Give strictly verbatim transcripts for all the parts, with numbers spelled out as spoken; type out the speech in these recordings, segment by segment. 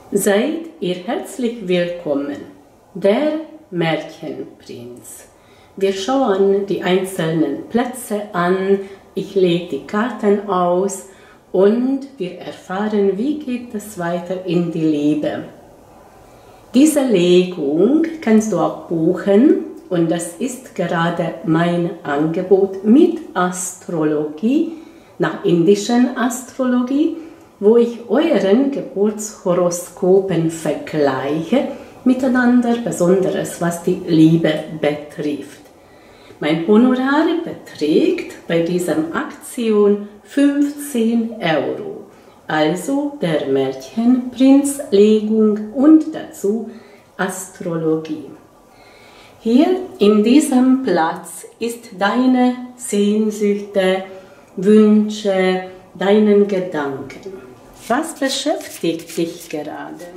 Seid ihr herzlich willkommen, der Märchenprinz. Wir schauen die einzelnen Plätze an, ich lege die Karten aus und wir erfahren, wie geht es weiter in die Liebe. Diese Legung kannst du auch buchen und das ist gerade mein Angebot mit Astrologie, nach indischen Astrologie, wo ich euren Geburtshoroskopen vergleiche miteinander, besonders was die Liebe betrifft. Mein Honorar beträgt bei dieser Aktion fünfzehn Euro, also der Märchenprinz-Legung und dazu Astrologie. Hier in diesem Platz ist deine Sehnsüchte, Wünsche, deinen Gedanken. Was beschäftigt dich gerade?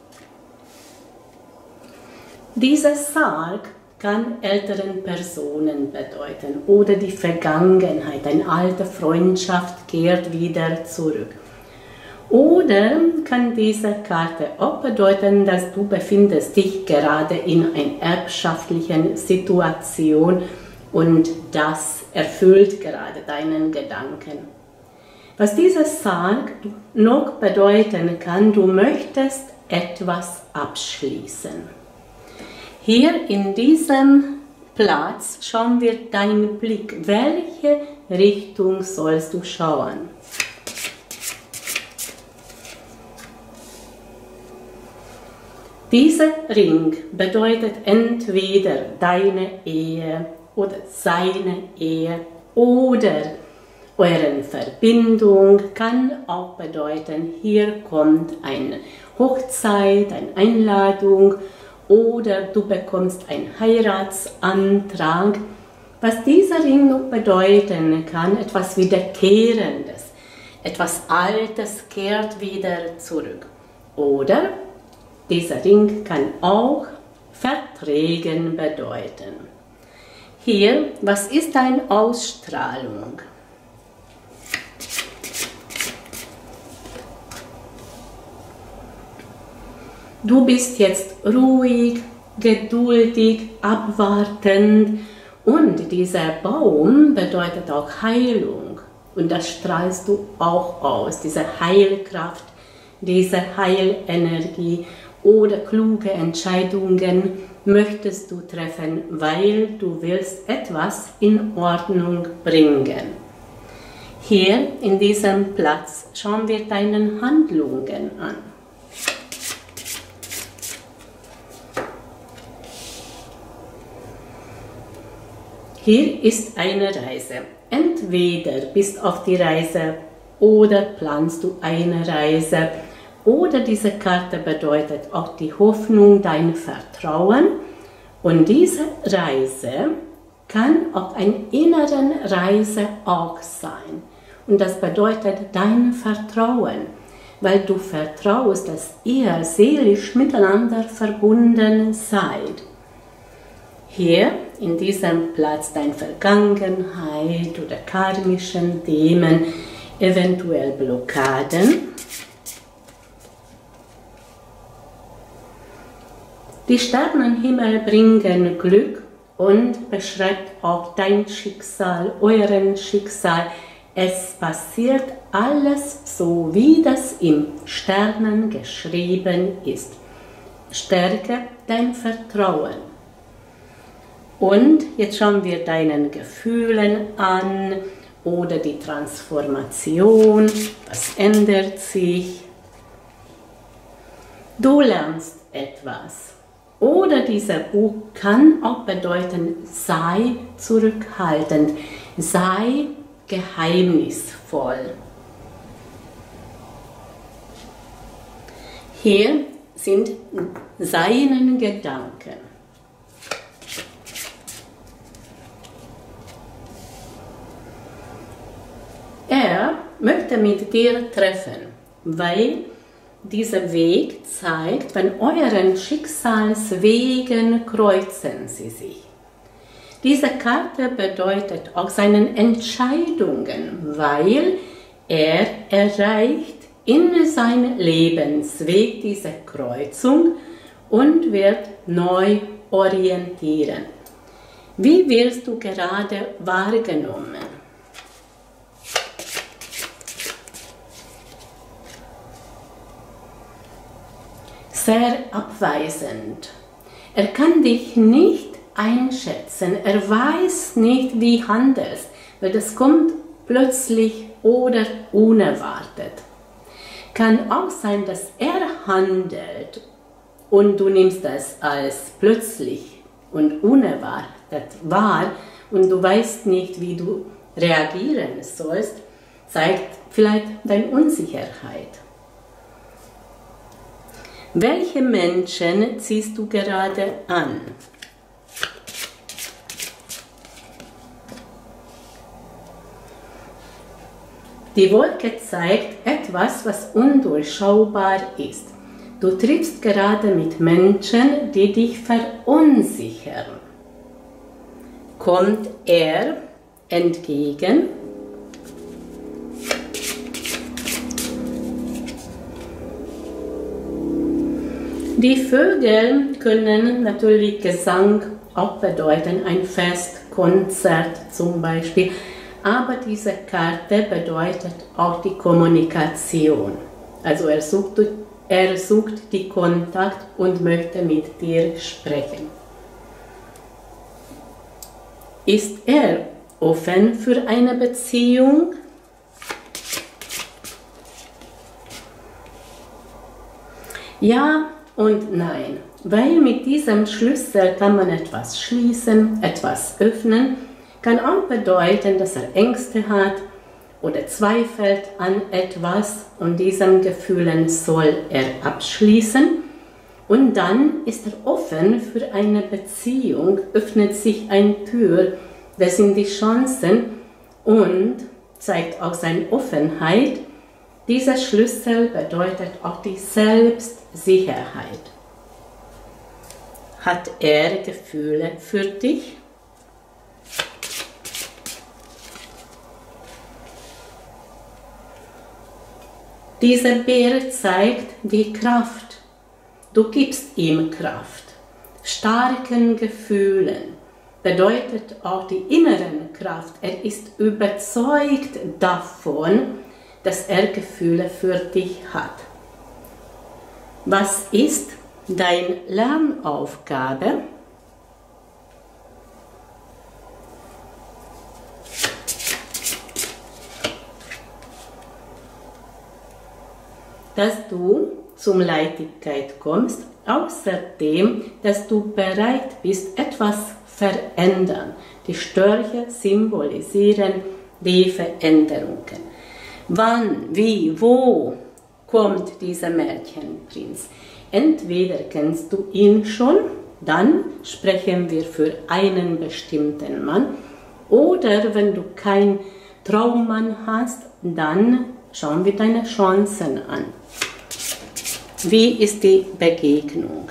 Dieser Sarg kann älteren Personen bedeuten oder die Vergangenheit, eine alte Freundschaft kehrt wieder zurück. Oder kann diese Karte auch bedeuten, dass du befindest dich gerade in einer erbschaftlichen Situation und das erfüllt gerade deinen Gedanken. Was dieser Sarg noch bedeuten kann, du möchtest etwas abschließen. Hier in diesem Platz schauen wir deinen Blick. Welche Richtung sollst du schauen? Dieser Ring bedeutet entweder deine Ehe oder seine Ehe oder eure Verbindung, kann auch bedeuten, hier kommt eine Hochzeit, eine Einladung oder du bekommst einen Heiratsantrag. Was dieser Ring noch bedeuten kann, etwas Wiederkehrendes, etwas Altes kehrt wieder zurück. Oder dieser Ring kann auch Verträgen bedeuten. Hier, was ist deine Ausstrahlung? Du bist jetzt ruhig, geduldig, abwartend und dieser Baum bedeutet auch Heilung und das strahlst du auch aus, diese Heilkraft, diese Heilenergie oder kluge Entscheidungen möchtest du treffen, weil du willst etwas in Ordnung bringen. Hier in diesem Platz schauen wir deine Handlungen an. Hier ist eine Reise. Entweder bist du auf die Reise oder planst du eine Reise. Oder diese Karte bedeutet auch die Hoffnung, dein Vertrauen. Und diese Reise kann auch eine innere Reise auch sein. Und das bedeutet dein Vertrauen, weil du vertraust, dass ihr seelisch miteinander verbunden seid. Hier in diesem Platz deine Vergangenheit oder karmischen Themen, eventuell Blockaden. Die Sternenhimmel bringen Glück und beschreibt auch dein Schicksal, euren Schicksal. Es passiert alles so, wie das im Sternen geschrieben ist. Stärke dein Vertrauen. Und jetzt schauen wir deinen Gefühlen an oder die Transformation, was ändert sich. Du lernst etwas. Oder dieser Buch kann auch bedeuten, sei zurückhaltend, sei geheimnisvoll. Hier sind seine Gedanken. Er möchte mit dir treffen, weil dieser Weg zeigt, wenn euren Schicksalswegen kreuzen sie sich. Diese Karte bedeutet auch seine Entscheidungen, weil er erreicht in seinen Lebensweg diese Kreuzung und wird neu orientieren. Wie wirst du gerade wahrgenommen? Sehr abweisend. Er kann dich nicht einschätzen, er weiß nicht, wie handelst, weil das kommt plötzlich oder unerwartet. Kann auch sein, dass er handelt und du nimmst das als plötzlich und unerwartet wahr und du weißt nicht, wie du reagieren sollst, zeigt vielleicht deine Unsicherheit. Welche Menschen ziehst du gerade an? Die Wolke zeigt etwas, was undurchschaubar ist. Du triffst gerade mit Menschen, die dich verunsichern. Kommt er entgegen? Die Vögel können natürlich Gesang auch bedeuten, ein Fest, Konzert zum Beispiel. Aber diese Karte bedeutet auch die Kommunikation. Also er sucht, er sucht die Kontakt und möchte mit dir sprechen. Ist er offen für eine Beziehung? Ja und nein, weil mit diesem Schlüssel kann man etwas schließen, etwas öffnen. Kann auch bedeuten, dass er Ängste hat oder zweifelt an etwas und diesen Gefühlen soll er abschließen. Und dann ist er offen für eine Beziehung, öffnet sich eine Tür, das sind die Chancen und zeigt auch seine Offenheit. Dieser Schlüssel bedeutet auch die Selbstsicherheit. Hat er Gefühle für dich? Dieser Bär zeigt die Kraft. Du gibst ihm Kraft. Starken Gefühlen bedeutet auch die innere Kraft. Er ist überzeugt davon, dass er Gefühle für dich hat. Was ist deine Lernaufgabe? Dass du zum Leichtigkeit kommst, außerdem, dass du bereit bist, etwas verändern. Die Störche symbolisieren die Veränderungen. Wann, wie, wo kommt dieser Märchenprinz? Entweder kennst du ihn schon, dann sprechen wir für einen bestimmten Mann, oder wenn du keinen Traummann hast, dann schauen wir deine Chancen an. Wie ist die Begegnung?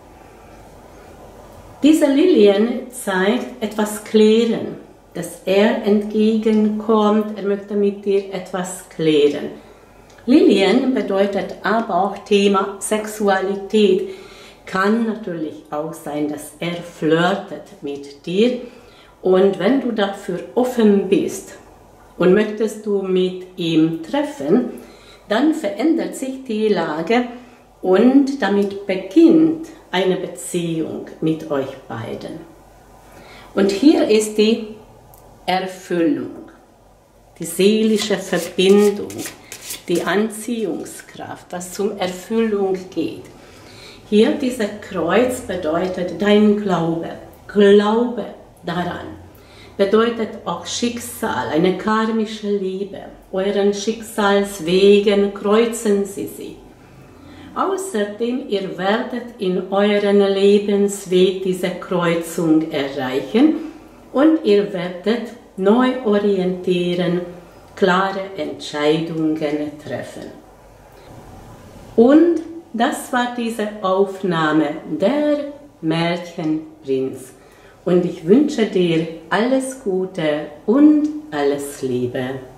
Diese Lilien zeigt etwas klären, dass er entgegenkommt, er möchte mit dir etwas klären. Lilien bedeutet aber auch Thema Sexualität. Kann natürlich auch sein, dass er flirtet mit dir und wenn du dafür offen bist und möchtest du mit ihm treffen, dann verändert sich die Lage und damit beginnt eine Beziehung mit euch beiden. Und hier ist die Erfüllung, die seelische Verbindung, die Anziehungskraft, was zum Erfüllung geht. Hier dieser Kreuz bedeutet dein Glaube, Glaube daran. Bedeutet auch Schicksal, eine karmische Liebe. Euren Schicksalswegen kreuzen sie sich. Außerdem, ihr werdet in euren Lebensweg diese Kreuzung erreichen und ihr werdet neu orientieren, klare Entscheidungen treffen. Und das war diese Aufnahme der Märchenprinz. Und ich wünsche dir alles Gute und alles Liebe.